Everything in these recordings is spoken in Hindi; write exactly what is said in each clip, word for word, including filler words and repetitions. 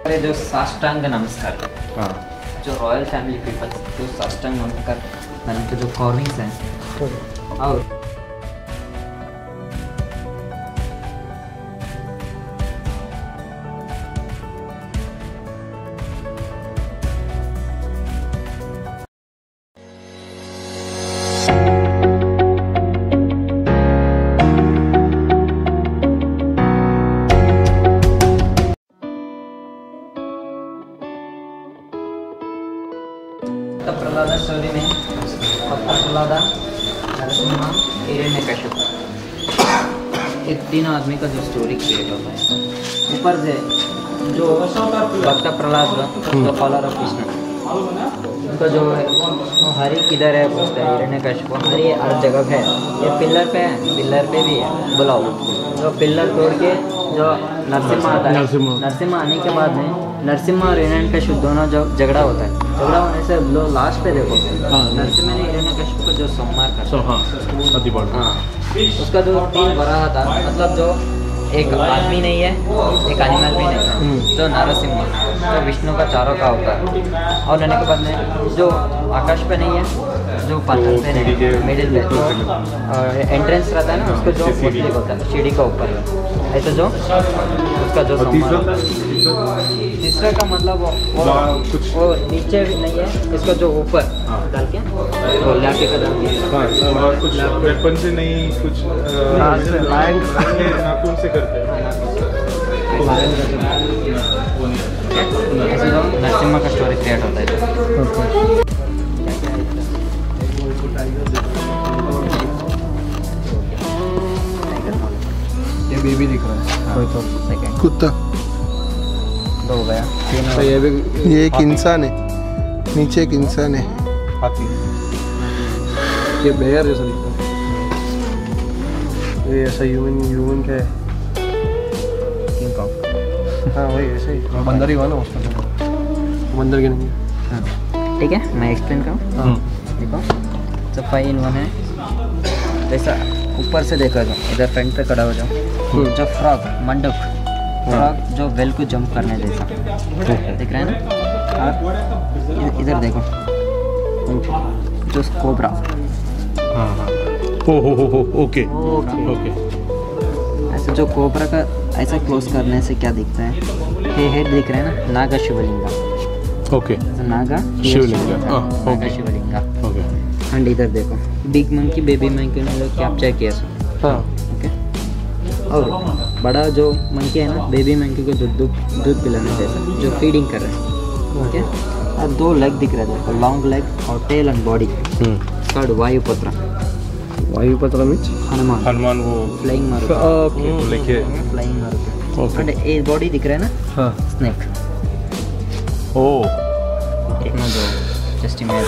जो साष्टांग नमस्कार, हाँ, जो रॉयल फैमिली पीपल जो साष्टांग नमस्कार मैंने तो जो कॉर्निंग्स हैं और प्रहलादा स्टोरी में प्रहलादा नरसिम्हा हिरण्यकश्यप ये तीन आदमी का जो स्टोरी क्रिएट होता है ऊपर से जो भक्त प्रहलाद जो फॉलोअर ऑफ कृष्ण उनका जो है हरि किधर है पूछता है हिरण्यकश्यप हरि हर जगह है ये पिलर पे है पिलर पे भी है बुलाओ जो पिलर तोड़ के जो नरसिम्हा आता है नरसिम्हा आने के बाद में नरसिम्हा और हिरण्यकश्यप दोनों जो झगड़ा होता है झगड़ा होने से लो लास्ट पे देखो नरसिम्हा ने हिरण्यकश्यप को जो संहार कर हाँ हाँ उसका जो तीन वराह था मतलब जो एक आदमी नहीं है एक एनिमल भी नहीं है जो नरसिम्हा जो विष्णु का चारों का होता है और रहने के बाद में जो आकाश पे नहीं है जो पत्थर पे नहीं है मिडिल पे जो एंट्रेंस रहता है ना उसको जो सीढ़ी होता है सीढ़ी का ऊपर ऐसे जो उसका जो तीसरा का मतलब वो वो, वो नीचे भी नहीं है इसका जो ऊपर डाल के वो लाठी का डाल के कुछ वेपन से नहीं कुछ नाखून से करते हैं ऐसे जो नरसिम्हा का स्टोरी क्रिएट होता है ये बेबी दिख रहा है सेकंड कुत्ता दो हो गया तीन तो ये भी ये एक इंसान है नीचे एक इंसान है हाथी ये बेयर जैसा दिखता है ये ऐसा ह्यूमन ह्यूमन क्या है किंग कॉन्ग हाँ वही ऐसे ही बंदर ही हुआ ना उसका बंदर के नहीं ठीक है मैं एक्सप्लेन करूँ देखो जब फाइव इन वन है जैसा ऊपर से देखा जाओ इधर फ्रंट पे खड़ा हो जाओ जो फ्रॉग मंडप फ्रॉग जो वेल को जंप करने जैसा दिख रहा है ना और इधर देखो जो कोबरा हाँ हाँ ओ हो हो हो ओके ओके ऐसे जो कोबरा का ऐसा क्लोज करने से क्या दिखता है ये हेड दिख रहा है ना Naga Shivalinga okay Naga Shivalinga Naga Shivalinga okay and इधर देखो बिग मंकी बेबी मंकी ने लोग कैप्चर किया सो हाँ ओके और बड़ा जो मंकी है ना बेबी मंकी को दूध दूध पिलाने जैसा जो फीडिंग कर रहा है ओके और दो लेग दिख रहे हैं लॉन्ग लेग और tail and body third Vayuputra Vayuputra means Hanuman Hanuman वो फ्लाइंग मारुति ओके लेके फ्लाइंग मारुति ओके एंड ये बॉडी दिख रहा है ना हाँ स्नेक ओ देखना जो जस्ट इमेज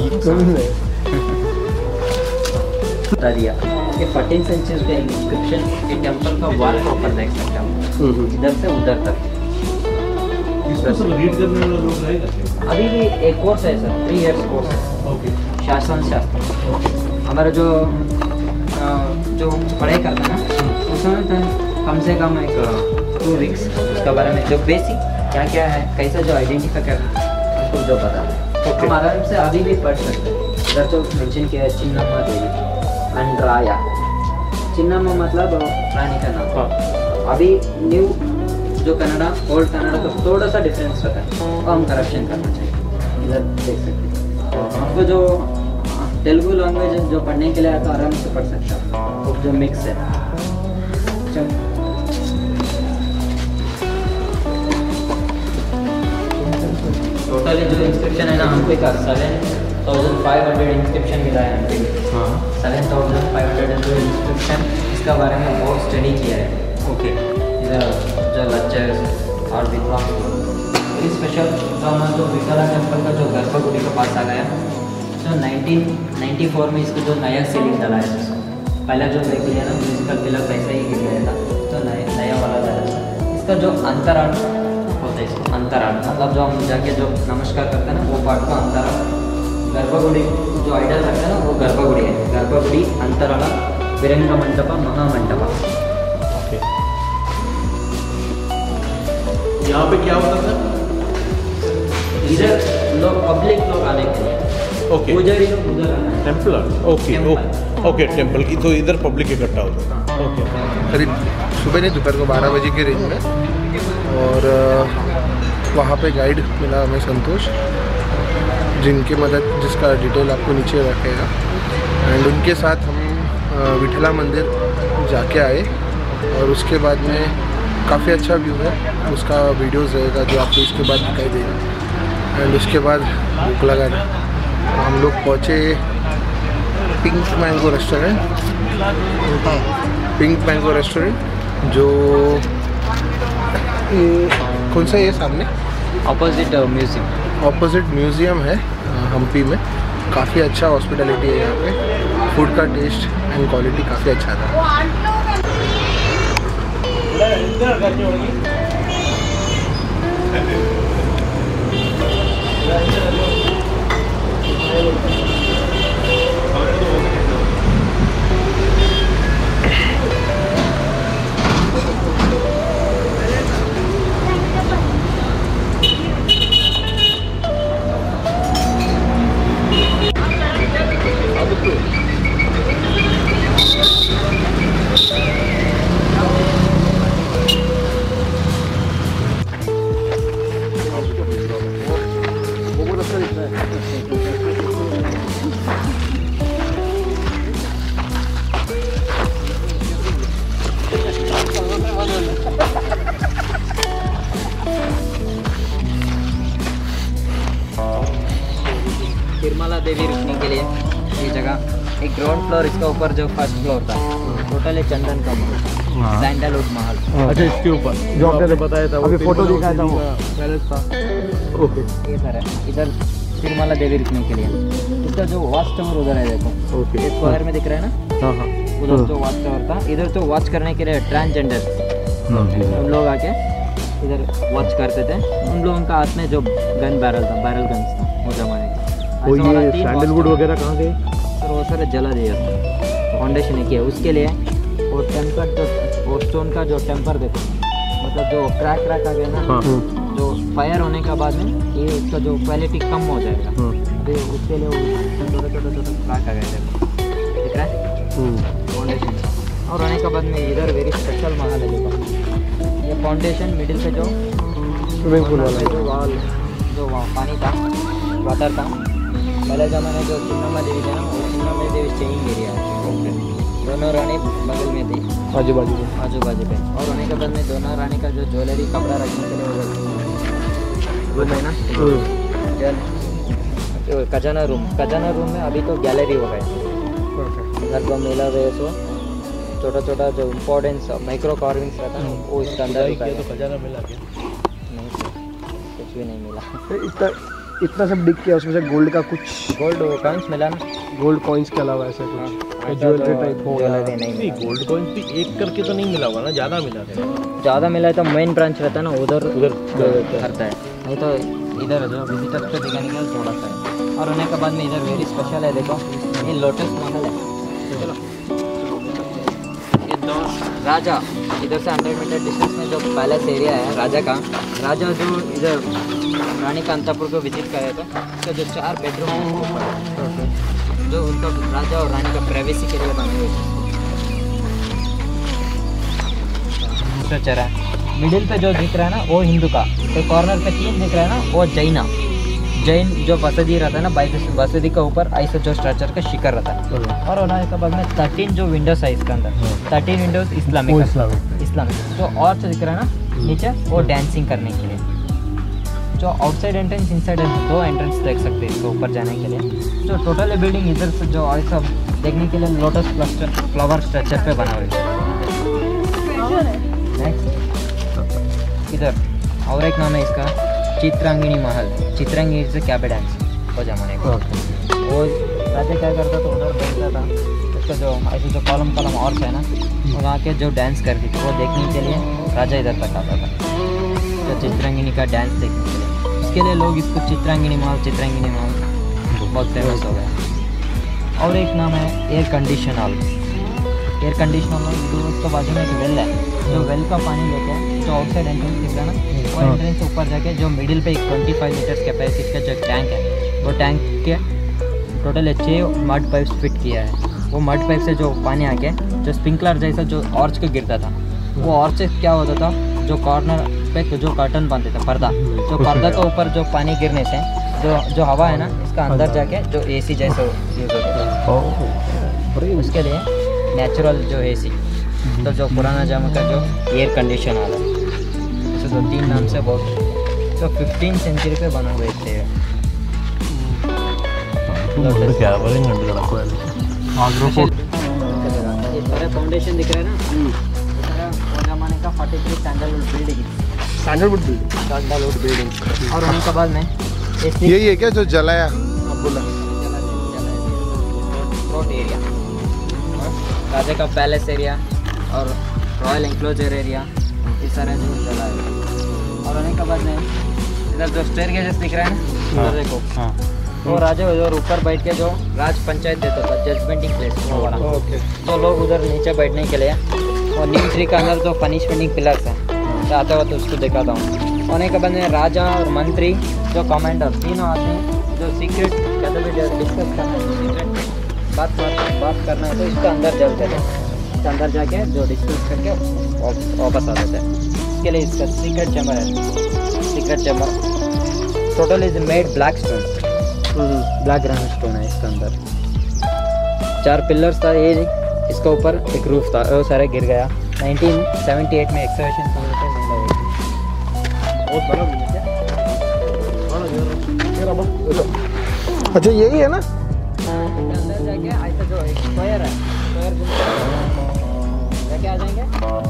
बता दिया ये फोर्टीन सेंचुरी का इंस्क्रिप्शन ये टेंपल का वॉल के ऊपर देख सकते हो इधर से उधर तक अभी भी एक कोर्स है सर थ्री इयर्स कोर्स है शासन शास्त्र हमारा जो जो पढ़ाई करता है ना उसमें कम से कम एक टू वीक्स उसके बारे में जो बेसिक क्या क्या है कैसा जो आइडेंटिफाई करना उसको जो पता है हम आराम से अभी भी पढ़ सकते हैं इधर जो मेंशन किया है चिन्नम्मा देवी एंड राया चिन्नम्मा मतलब रानी का नाम अभी न्यू जो कन्नड़ा ओल्ड कन्नड़ा का थोड़ा सा डिफरेंस रहता है तो हम करप्शन करना चाहिए इधर देख सकते हैं हमको जो तेलुगु लैंग्वेज जो पढ़ने के लिए आता आराम से पढ़ सकता है वो जो मिक्स है टोटली जो इंस्क्रिप्शन है ना हम पे का seven thousand five hundred inscription मिला है हम पे सेवन थाउजेंड फाइव हंड्रेड जो इंस्क्रिप्शन इसका बारे में बहुत स्टडी किया है ओके इधर जो लेक्चर्स और विद्वान वेरी स्पेशल जो हमारा जो विशाला टेम्पल का जो गर्भगुड़ी के पास आ गया जो नाइनटीन नाइन्टी फोर में इसको जो नया सीलिंग डाला है पहला जो देख लिया ना म्यूजिकल पिलर वैसा ही गिर गया था तो नया नया वाला डाला इसका जो अंतराल होता है इसको अंतराल मतलब जो हम जाके जो नमस्कार करते हैं ना वो पार्ट का अंतराल गर्भगुड़ी जो आइडल रखते हैं ना वो गर्भगुड़ी है गर्भगुड़ी अंतराल विरंग मंडप महामंडप ओके यहाँ पे क्या होता था? इधर लोग पब्लिक लोग आने के लिए ओके पुजारी लोग उधर आना है। Temple okay Temple. Okay temple की तो इधर पब्लिक इकट्ठा होता था। ओके करीब सुबह नहीं दोपहर को बारह बजे के रेंज में। और अ, वहाँ पे गाइड मिला हमें संतोष, जिनकी मदद जिसका डिटेल आपको नीचे रखेगा। एंड उनके साथ हम अ, विठला मंदिर जाके आए और उसके बाद में काफ़ी अच्छा व्यू है, उसका वीडियोस रहेगा जो आपको इसके बाद दिखाई देगा। एंड उसके बाद भूख लगा था, हम लोग पहुँचे pink mango restaurant. Pink mango restaurant जो ये कौन सा है ये सामने ऑपोजिट म्यूजियम। ऑपोजिट म्यूज़ियम है हम्पी में। काफ़ी अच्छा हॉस्पिटलिटी है यहाँ पे, फूड का टेस्ट एंड क्वालिटी काफ़ी अच्छा था। तिरुमला देवी रुकने के लिए ये जगह एक ग्राउंड फ्लोर, इसका ऊपर जो फर्स्ट फ्लोर था टोटल है चंदन का महल, सैंडलवुड महल। अच्छा, इसके ऊपर जो आपने बताया था, अभी फोटो दिखाया था वो पैलेस था। ओके, ये सर है इधर तिरुमला देवी रुकने के लिए। इसका जो वॉच टावर उधर है देखो, ओके, ये स्क्वायर में दिख रहा है ना। हाँ हाँ, उधर जो वॉच टावर था, इधर तो वॉच करने के लिए ट्रांसजेंडर उन लोग आके इधर वॉच करते थे। उन लोगों का हाथ में जो गन बैरल था, बैरल गन था वो जमाने का। वो ये सैंडलवुड वगैरह कहाँ गए सर? वो सर जला दिया फाउंडेशन किया उसके लिए। वो टेम्पर जो वो स्टोन का जो टेम्पर देखो, मतलब जो क्रैक क्रैक आ गया ना, हाँ, जो फायर होने के बाद में ये इसका जो क्वालिटी कम हो जाएगा। हाँ, अभी उसके लिए वो छोटे छोटे छोटे क्रैक आ गए देखो, दिख रहा है फाउंडेशन। और होने के बाद में इधर वेरी स्पेशल महल है देखो, ये फाउंडेशन मिडिल पे जो स्विमिंग पूल वाला जो वॉल जो वहाँ पानी था, वाटर था। पहले ज़माने जो चिन्नम्मा देवी था ना, वो चिन्नम्मा देवी स्टेइंग एरिया है। दोनों रानी बगल में थी, आजू बाजू में। आजू बाजू पे। और होने के बाद में दोनों रानी का जो ज्वेलरी कपड़ा रखने के लिए वो रूम है ना, जल खजाना रूम। खजाना रूम में अभी तो गैलरी हो गए। घर को मिला हुए सो छोटा छोटा जो इम्पोर्टेंस माइक्रो कार्विंग्स रहता है वो इसके अंदर होता है। तो खजाना मिला क्या? नहीं सर, कुछ भी नहीं मिला। इतना इतना सब डिग किया, उसमें से गोल्ड का कुछ गोल्ड कॉइन्स मिला ना, गोल्ड कॉइन्स के अलावा ऐसा कुछ ज्वेलरी टाइप हो गया। ज्वेलरी नहीं नहीं, मिला। गोल्ड कॉइन भी एक करके तो नहीं मिला होगा ना, ज़्यादा मिला था। ज़्यादा मिला है तो मेन ब्रांच रहता है ना, उधर उधर करता है। नहीं तो इधर जो विजिटर्स को दिखाने के लिए थोड़ा सा है। और होने के बाद में इधर वेरी स्पेशल है देखो, ये लोटस महल है। चलो, ये दो राजा इधर से हंड्रेड मीटर डिस्टेंस में जो पैलेस एरिया है राजा का, राजा जो इधर रानी का अंतपुर को विजिट कर रहे थे, उसका जो चार बेडरूम है ऊपर, जो उनका राजा और रानी का प्राइवेसी के लिए बने हुए थे। चरा मिडिल पे जो दिख रहा है ना वो हिंदू का, तो कॉर्नर पे तीन दिख रहा है ना वो जैना जैन जो बसदी रहता है ना, बाईस बसदी के ऊपर ऐसा जो स्ट्रक्चर का शिखर रहता है। और होने के बाद में थर्टीन जो विंडोज है इसके अंदर, थर्टीन विंडोज इस्लामिक इस्लामिक जो और जो दिख रहा है ना नीचे वो डांसिंग करने के लिए। जो आउटसाइड एंट्रेंस इनसाइड दो एंट्रेंस देख सकते हैं इसको ऊपर जाने के लिए। जो टोटल बिल्डिंग इधर से जो ऐसा देखने के लिए लोटस क्लस्टर फ्लावर स्ट्रक्चर पे बना हुआ है। नेक्स्ट इधर और एक नाम है इसका चित्रांगिनी महल। चित्रांगिनी से क्या पे डांस वो जमाने को वो राजा क्या करता था, उधर बैठता था, उसका जो ऐसे जो कॉलम कॉलम और है ना वहाँ के जो डांस करती थी वो देखने के लिए राजा इधर तक आता था, तो चित्रांगिनी का डांस देखने के लिए। इसके लिए लोग इसको चित्रांगिनी महल चित्रांगिनी महल बहुत फेमस हो गया। और एक नाम है air condition hall. Air conditioner ಇದು उसके बाजू में एक वेल है, जो वेल का पानी लेके जो आउटसाइड एंट्रेंस दिख रहा है ना, वो एंट्रेंस से ऊपर जाके जो मिडिल पे एक पच्चीस लीटर्स कैपेसिटी का जो टैंक है, वो टैंक के टोटल छः मड पाइप्स फिट किया है। वो मड पाइप से जो पानी आके जो स्प्रिंकलर जैसा जो ऑर्च के गिरता था, वो ऑर्च से क्या होता था, जो कॉर्नर पे जो कर्टन बांधते थे पर्दा, जो पर्दा के ऊपर जो पानी गिरने से जो जो हवा है ना, इसका अंदर जाके जो एसी जैसा यूज़ होता है, उसके लिए नेचुरल जो एसी, तो जो पुराना जमा का जो एयर कंडीशन आ रहा है, जैसे दो तीन नाम से बहुत जो फिफ्टीन सेंचुरी पे बना हुए थे। ये सारे फाउंडेशन दिख रहे हैं ना, सारा वो जमाने का forty three sandalwood building sandalwood building sandalwood building और उनके बाद में यही है क्या जो जलाया आप बोला? रोड एरिया, राजा का पैलेस एरिया और रॉयल एंक्लोजर एरिया, ये सारे जो जला है। और उन्हीं के बाद में इधर जो स्टेयर गेजेस दिख रहे हैं ना, देखो वो राजा उधर ऊपर बैठ के जो राज पंचायत देता था, जजमेंटिंग प्लेस वो बड़ा, तो लोग उधर नीचे बैठने के लिए, और नीम ट्री का अंदर जो पनिशमेंटिंग पिलर्स है, चाहते हो तो उसको दिखाता हूँ। होने के बाद में राजा और मंत्री जो कमांडर तीनों आते हैं, जो सीक्रेट कहते हुए डिस्कस करना है, सीक्रेट बात बात करना है, तो इसके अंदर चलते थे, इसके अंदर जाके जो डिस्कस करके वापस आ जाते हैं। इसके लिए इसका सीक्रेट चैम्बर है, secret chamber total is made black stone, black granite stone है इसके अंदर। चार पिलर्स था ये, इसके ऊपर एक रूफ था, वो सारे गिर गया। नाइनटीन सेवेंटी एट में एक्सकवेशन बहुत बड़ा अच्छा यही है ना, अंदर जाके ऐसा जो एक स्क्वायर है, स्क्वायर जाके आ जाएंगे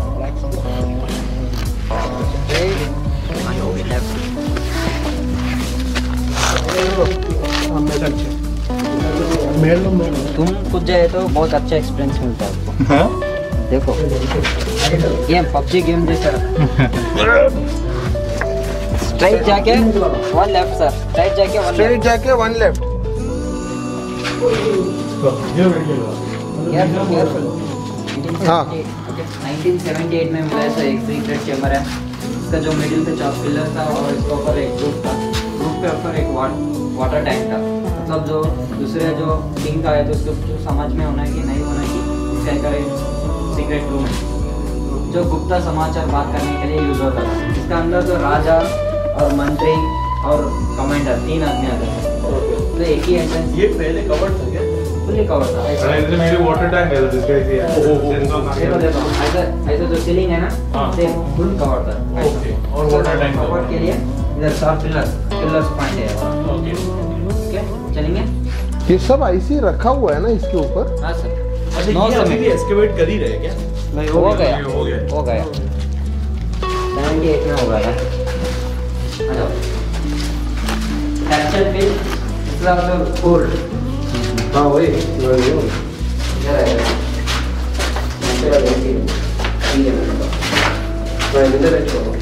तुम कुछ जाए तो बहुत अच्छा एक्सपीरियंस मिलता है आपको। देखो ये पबजी गेम जैसा, स्ट्राइट जाके वन लेफ्ट सर, स्ट्राइट जाके वन स्ट्रेट जाके वन लेफ्ट। Careful careful. हाँ। नाइनटीन सेवेंटी एट में मिला ऐसा एक सीक्रेट चैम्बर है, इसका जो मिडिल पे चार पिलर था और इसके ऊपर एक रूफ था, रूफ पे ऊपर एक वाटर टैंक था। मतलब जो दूसरे जो किंग का है तो उसको जो समझ में होना है कि नहीं होना कि इसका एक सीक्रेट रूम है, जो गुप्ता समाचार बात करने के लिए यूज होता था। इसका अंदर जो राजा और मंत्री और कमांडर तीन आदमी आते थे, तो एक ही एंट्रेंस। ये पहले कवर्ड था क्या? फुली कवर था। अरे इधर मेरे वाटर टैंक है, तो इसके लिए देखो देखो ऐसा ऐसा जो सीलिंग है ना, सेम फुल कवर था। ओके, और वाटर टैंक कवर के लिए इधर चार पिलर पिलर्स पॉइंट है। ओके ओके चलेंगे। ये सब आईसी रखा हुआ है ना इसके ऊपर? हाँ सर। अच्छा नौ ये सौ अभी में भी एक्सकेवेट कर ही रहे क्या? नहीं हो गया हो गया हो गया नाइनटी एट में हो गया था। आ जाओ एक्चुअल बिल इसका तो ओल्ड। हाँ वही वही इधर है नेचुरल एसी ठीक है मेरे को। मैं इधर है छोड़ो।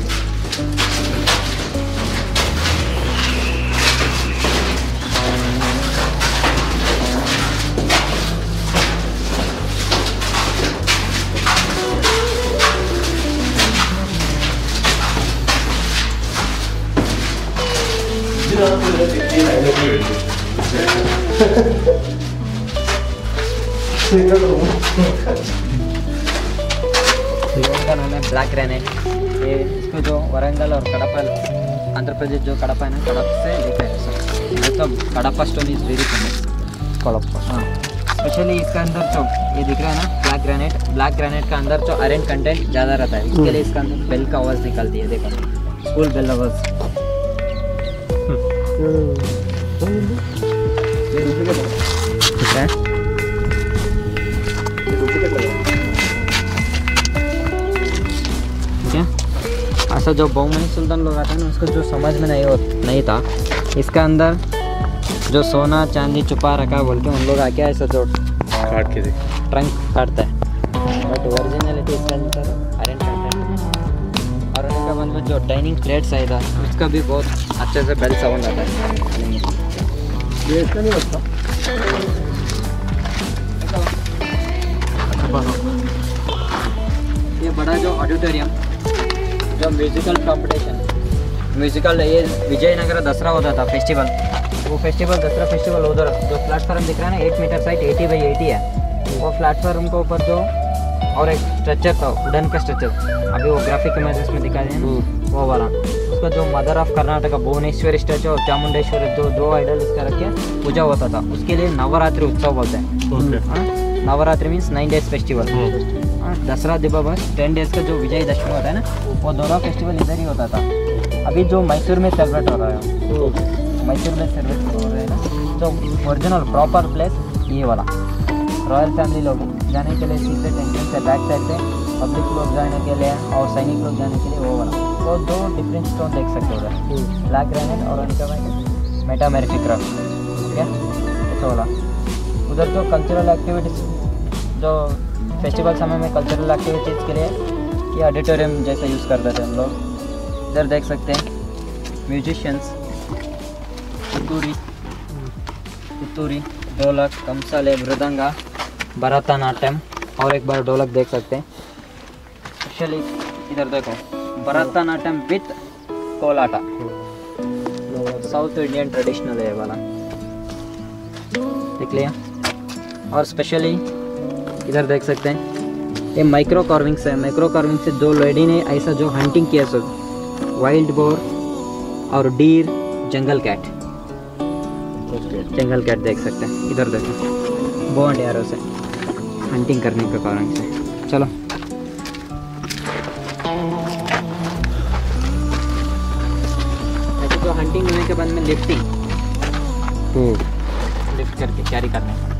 का नाम है ब्लैक ग्रेनाइट। ये इसको जो वरंगल और कड़पा आंध्र प्रदेश जो कड़पा है ना, कड़प से लेकर है सर। मतलब Kadapa stone is very famous. Kadapa हाँ, स्पेशली इसका अंदर जो ये दिख रहा है ना ब्लैक ग्रेनाइट, ब्लैक ग्रेनाइट का अंदर जो आयरन कंटेंट ज़्यादा रहता है, इसके लिए इसका अंदर बेल का आवाज़ निकलती है। देखो स्कूल बेल आवाज़। ठीक है ऐसा जो बहुमनी सुल्तान लोग आते हैं ना, उसको जो समझ में नहीं हो नहीं था इसका अंदर जो सोना चांदी छुपा रखा है बोल के उन लोग आके ऐसा जो काट के देख ट्रंक काटता है, बट ओरिजिनलिटी इसका अंदर आयरन कंटेंट। और उनका मतलब जो डाइनिंग प्लेट्स है था उसका भी बहुत अच्छे से बेल साउंड आता है। ये इसका नहीं लगता। बड़ा जो ऑडिटोरियम जो म्यूजिकल कंपटीशन म्यूजिकल ये विजयनगर दसरा होता था फेस्टिवल, वो फेस्टिवल दसरा फेस्टिवल उधर जो प्लेटफॉर्म दिख रहा है ना eight meter side eighty by eighty है, वो प्लेटफॉर्म के ऊपर जो और एक स्ट्रक्चर था वुडन का स्ट्रक्चर, अभी वो ग्राफिक इमेजेस में दिखा रहे हैं वो वाला, उसका जो mother of Karnataka Bhuvaneshwari statue और चामुंडेश्वरी जो दो आइडल इसका रख के पूजा होता था, उसके लिए नवरात्रि उत्सव बोलते हैं। Navaratri means nine days festival. Dasara Deepavali ten days का जो विजय दशमी होता है ना, वो दोनों फेस्टिवल इधर ही होता था। अभी जो मैसूर में सेलिब्रेट हो रहा है, मैसूर में सेलिब्रेट हो रहा है ना, जो ओरिजिनल प्रॉपर प्लेस ये वाला रॉयल फैमिली लोग जाने के लिए सीक्रेट एंट्रेंस से बैक साइड से, पब्लिक लोग जाने के लिए और सैनिक लोग जाने के लिए वो वाला, तो दो डिफरेंट स्टोन देख सकते हो उधर, ब्लैक ग्रेनाइट और उनका भाई मेटामेरिफिक रॉक, ठीक है ऐसा वाला। उधर जो कल्चरल एक्टिविटीज़ जो फेस्टिवल समय में कल्चरल एक्टिविटीज़ के लिए ये ऑडिटोरियम जैसा यूज़ करते थे हम लोग। इधर देख सकते हैं म्यूजिशियंस, कुतूरी कुतूरी ढोलक, कमसाले, मृदंगा, भरतनाट्यम और एक बार ढोलक देख सकते हैं। स्पेशली इधर देखो Bharatanatyam with Kolata, south Indian traditional है वाला, देख लिया। और स्पेशली इधर देख सकते हैं ये माइक्रो कार्विंग्स है, माइक्रो कार्विंग से दो लेडी ने ऐसा जो हंटिंग किया सब वाइल्ड बोर और deer, jungle cat, jungle cat देख सकते हैं। इधर देखो बॉन्ड यारों से हंटिंग करने के कारण से। चलो ऐसे तो हंटिंग होने के बाद में लिफ्टिंग लिफ्ट करके कैरी करने का।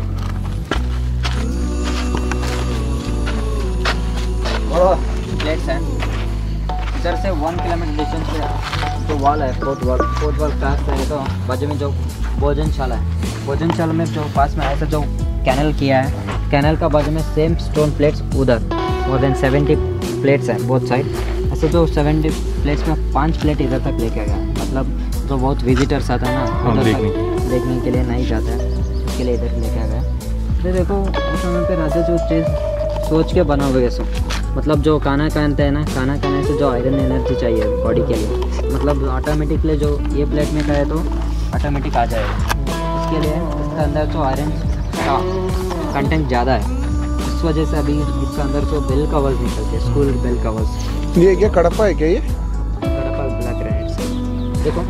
प्लेट्स हैं इधर से वन किलोमीटर डिस्टेंस पे जो वॉल है, fourth wall fourth wall cross है तो बाजू में जो भोजनशाला है, भोजनशाला में जो पास में ऐसा जो कैनल किया है, कैनल का बाजू में सेम स्टोन प्लेट्स उधर मोर देन सेवेंटी प्लेट्स हैं बोथ साइड। ऐसे जो सेवेंटी प्लेट्स में पाँच प्लेट इधर तक लेके गया, मतलब जो बहुत विजिटर्स आता है ना उधर तक देखने के लिए नहीं जाता है, उसके लिए इधर लेके गया। तो देखो उस समय पे राजा जो चीज़ सोच के बना हुआ सो, मतलब जो खाना खाते हैं ना, खाना खाने से जो आयरन एनर्जी चाहिए बॉडी के लिए, मतलब ऑटोमेटिकली जो ये प्लेट में खाए तो ऑटोमेटिक आ जाएगा। इसके लिए इसके अंदर जो आयरन का कंटेंट ज़्यादा है, इस वजह से अभी इसके अंदर जो बेल कवर्स निकलते हैं, स्कूल बेल कवर्स। ये क्या कड़प्पा है क्या? ये कड़प्पा ब्लैक ग्रेनाइट से देखो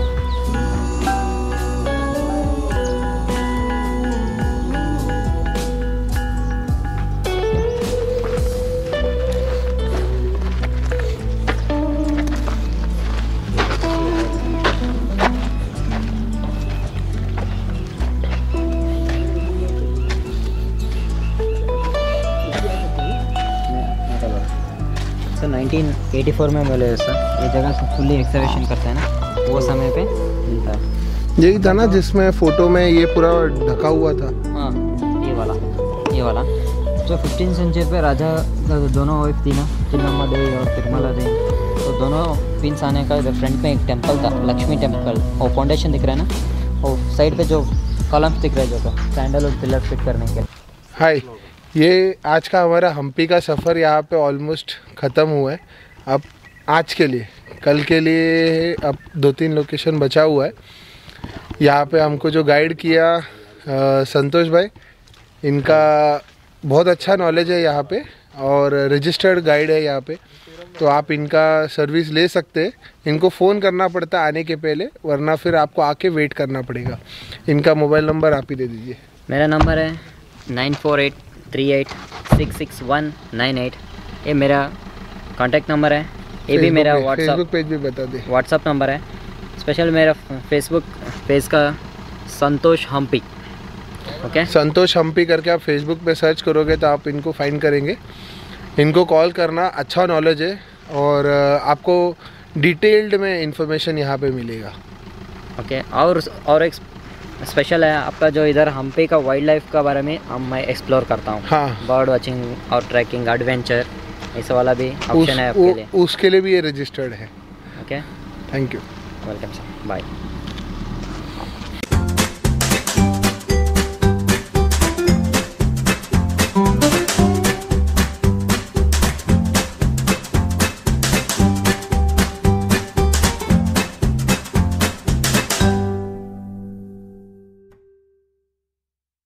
नाइनटीन एटी फोर में मिले सर, ये जगह से फुल्ली एक्सकवेशन करते हैं ना, वो समय पे मिलता है। यही था ना जिसमें फोटो में ये पूरा ढका हुआ था? हाँ ये वाला ये वाला जो फिफ्टीन सेंचुरी पे राजा दोनों वाइफ थी ना, चिन्नम्मा देवी और तिरुमला देवी, तो दोनों पिंस आने का फ्रंट में एक टेम्पल था, लक्ष्मी टेम्पल, और फाउंडेशन दिख रहा है ना, और साइड पे जो कॉलम्स दिख रहे हैं जो सैंडलवुड पिलर फिट करने के। हाय, ये आज का हमारा हम्पी का सफ़र यहाँ पे ऑलमोस्ट ख़त्म हुआ है। अब आज के लिए, कल के लिए अब दो तीन लोकेशन बचा हुआ है। यहाँ पे हमको जो गाइड किया आ, संतोष भाई, इनका बहुत अच्छा नॉलेज है यहाँ पे और रजिस्टर्ड गाइड है यहाँ पे, तो आप इनका सर्विस ले सकते हैं। इनको फ़ोन करना पड़ता है आने के पहले, वरना फिर आपको आके वेट करना पड़ेगा। इनका मोबाइल नंबर आप ही दे दीजिए। मेरा नंबर है nine four eight three eight six six one nine eight, ये मेरा कॉन्टैक्ट नंबर है। ये भी मेरा व्हाट्सअप फेसबुक पेज भी बता दे। व्हाट्सअप नंबर है। स्पेशल मेरा फेसबुक पेज का संतोष हम्पी, ओके संतोष हम्पी करके आप फेसबुक पे सर्च करोगे तो आप इनको फाइंड करेंगे। इनको कॉल करना, अच्छा नॉलेज है और आपको डिटेल्ड में इंफॉर्मेशन यहाँ पे मिलेगा। ओके और और एक स्पेशल है आपका जो इधर हम्पी का वाइल्ड लाइफ का बारे में हम मैं एक्सप्लोर करता हूँ। हाँ, बर्ड वॉचिंग और ट्रैकिंग एडवेंचर ऐसा वाला भी ऑप्शन उस, है आपके लिए। उसके लिए भी ये रजिस्टर्ड है। Okay thank you, welcome sir, bye.